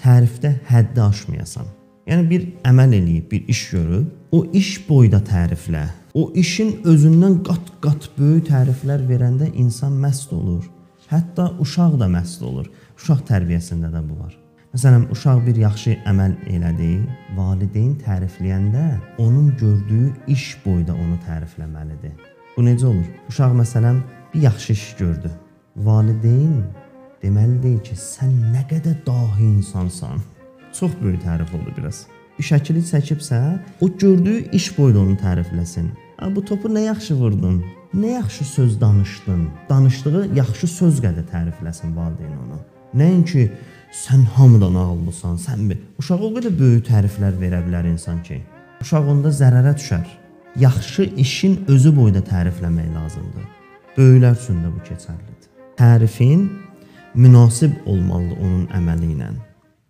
tərifdə həddi aşmayasan. Yəni bir əməl eləyib, bir iş görüb, o iş boyda təriflə. O işin özündən qat-qat böyük təriflər verəndə insan məst olur. Hətta uşaq da məst olur. Uşaq tərbiyəsində də bu var. Məsələn, uşaq bir yaxşı əməl elədi, valideyn tərifləyəndə onun gördüyü iş boyda onu tərifləməlidir. Bu necə olur? Uşaq məsələn bir yaxşı iş gördü. Valideyn deməlidir ki, sən nə qədər dahi insansan. Çox böyük tərif oldu biraz. Bir şəkili çəkibsə, o gördüyü iş boyda onu tərifləsin. Bu topu nə yaxşı vurdun, nə yaxşı söz danışdın. Danışdığı yaxşı söz qədər tərifləsin valideyn onu. Nəinki sən hamıdan ağıllısan, sən bir. Uşağa o qədər böyük təriflər verə bilər insan ki, uşaq onda zərərə düşər. Yaxşı işin özü boyda tərifləmək lazımdır. Böyüklər üçün də bu keçərlidir. Tərifin münasib olmalıdır onun əməli ilə.